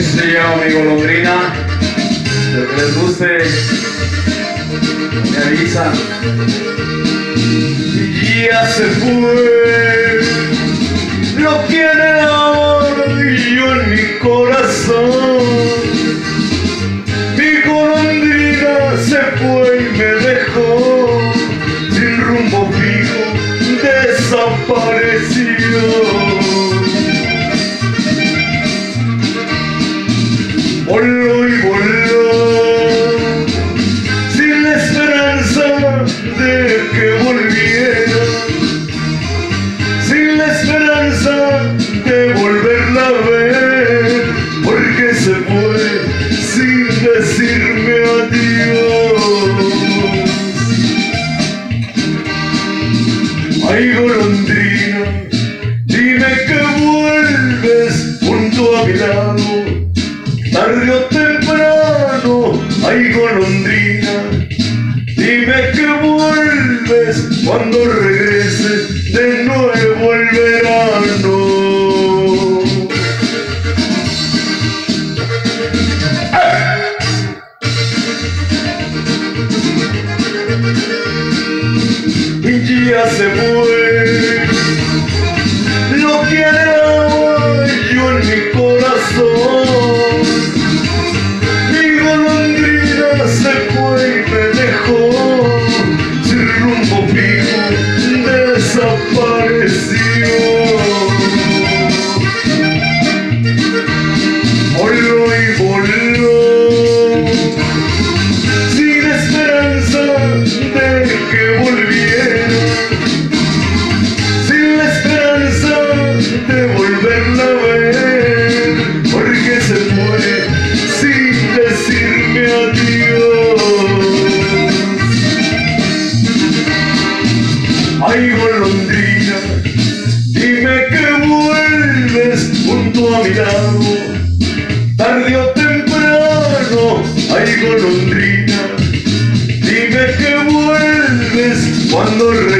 Se llama mi golondrina. Lo que les guste, me avisan. Y ya se fue lo que anhelaba yo en mi corazón. Mi golondrina se fue y me dejó sin rumbo fijo, desapareció. Voló y voló, sin la esperanza de que volviera, sin la esperanza de volverla a ver, porque se fue sin decirme adiós. Ay, golondrina, dime que vuelves junto a mi lado, tarde o temprano. Ay, golondrina, dime que vuelves cuando regrese de nuevo el verano. Y ya se fue lo que anhelaba yo en mi corazón. Mi golondrina se fue y me dejó sin rumbo fijo, desapareció. Voló y voló, sin esperanza de que volviera, sin la esperanza de volverla a ver, porque se fue sin decirme adiós. Ay, golondrina, dime que vuelves junto a mi lado, tarde o temprano. Ay, golondrina, dime que vuelves cuando